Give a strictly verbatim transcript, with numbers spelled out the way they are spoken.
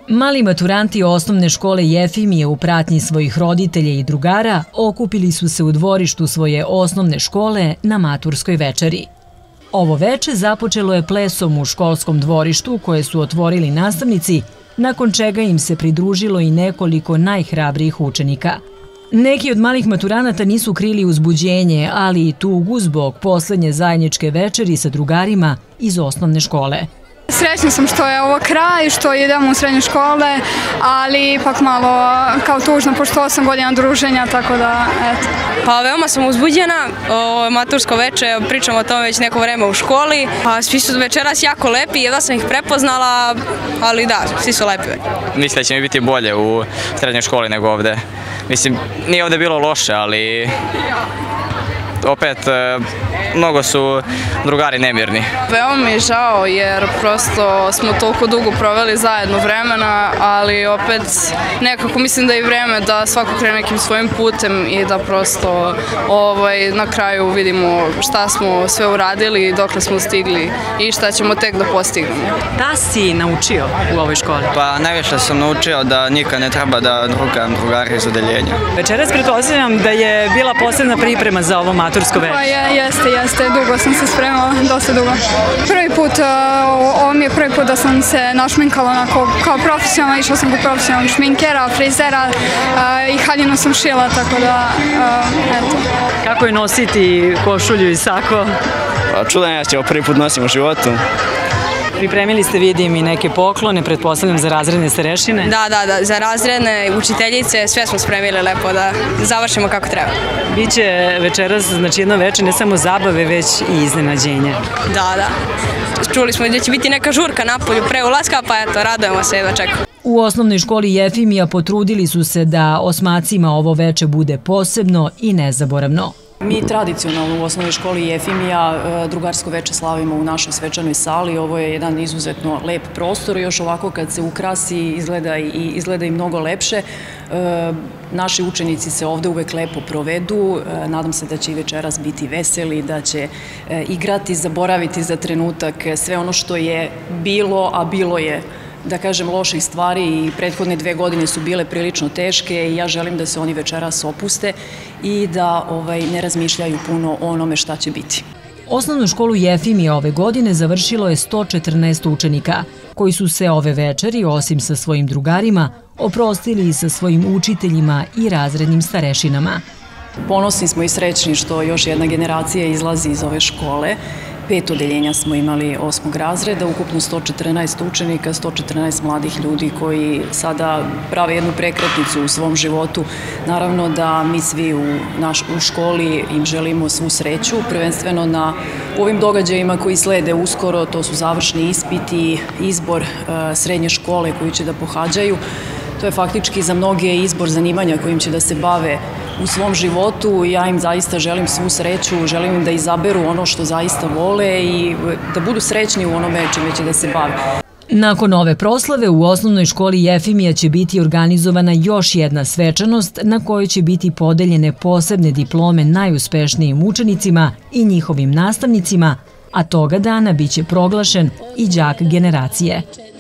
Mali maturanti osnovne škole Jefimije u pratnji svojih roditelja i drugara okupili su se u dvorištu svoje osnovne škole na maturskoj večeri. Ovo veče započelo je plesom u školskom dvorištu koje su otvorili nastavnici, nakon čega im se pridružilo i nekoliko najhrabrijih učenika. Neki od malih maturanata nisu krili uzbuđenje, ali i tugu zbog poslednje zajedničke večeri sa drugarima iz osnovne škole. Srećna sam što je ovo kraj, što idemo u srednje škole, ali ipak malo kao tužno, pošto osam godina druženja, tako da, eto. Pa veoma sam uzbuđena, o, matursko veče, pričam o tome već neko vreme u školi, pa svi su večeras jako lepi, jedva sam ih prepoznala, ali da, svi su lepi. Mislim da će mi biti bolje u srednjoj školi nego ovde. Mislim, nije ovde bilo loše, ali opet mnogo su drugari nemirni. Veoma mi je žao jer prosto smo toliko dugo proveli zajedno vremena, ali opet nekako mislim da je vreme da svako krene nekim svojim putem i da prosto ovaj, na kraju vidimo šta smo sve uradili, dokle smo stigli i šta ćemo tek da postignemo. Šta si naučio u ovoj školi? Pa najviše sam naučio da nikad ne treba da drugam drugari iz odeljenja. Večeras pretpostavljam da je bila posebna priprema za ovo matursko veče. Pa je, jeste, jeste, dugo sam se spremala, dosta dugo. Prvi put, ovo mi je prvi put da sam se našminkala onako kao profesionalno, išla sam kod profesionalnog šminkera, frizera i haljinu sam šila, tako da, eto. Kako je nositi košulju i sako? Pa čudan ja ćemo prvi put nosim u životu. Pripremili ste, vidim, i neke poklone, pretpostavljam za razredne starešine. Da, da, da, za razredne učiteljice sve smo spremili lepo da završimo kako treba. Biće večeras, znači jedno veče, ne samo zabave, već i iznenađenja. Da, da. Čuli smo da će biti neka žurka napolju pre ulaska, pa eto, radujemo se, jedva čekamo. U osnovnoj školi Jefimija potrudili su se da osmacima ovo veče bude posebno i nezaboravno. Mi tradicionalno u osnovnoj školi Jefimija drugarsko veče slavimo u našoj svečanoj sali. Ovo je jedan izuzetno lep prostor, još ovako kad se ukrasi izgleda i, izgleda i mnogo lepše. Naši učenici se ovde uvek lepo provedu, nadam se da će i večeras biti veseli, da će igrati, zaboraviti za trenutak sve ono što je bilo, a bilo je, da kažem, loših stvari i prethodne dve godine su bile prilično teške i ja želim da se oni večeras opuste i da ovaj, ne razmišljaju puno o onome šta će biti. Osnovnu školu Jefimija ove godine završilo je sto četrnaest učenika, koji su se ove večeri, osim sa svojim drugarima, oprostili i sa svojim učiteljima i razrednim starešinama. Ponosni smo i srećni što još jedna generacija izlazi iz ove škole. Pet odeljenja smo imali osmog razreda, ukupno sto četrnaest učenika, sto četrnaest mladih ljudi koji sada prave jednu prekretnicu u svom životu. Naravno da mi svi u, naš, u školi im želimo svu sreću, prvenstveno na ovim događajima koji slede uskoro, to su završni ispiti, izbor e, srednje škole koju će da pohađaju. To je faktički za mnoge izbor zanimanja kojim će da se bave u svom životu. Ja im zaista želim svu sreću, želim im da izaberu ono što zaista vole i da budu srećni u onome čime će da se bave. Nakon ove proslave u osnovnoj školi Jefimija će biti organizovana još jedna svečanost na kojoj će biti podeljene posebne diplome najuspešnijim učenicima i njihovim nastavnicima, a toga dana biće proglašen i đak generacije.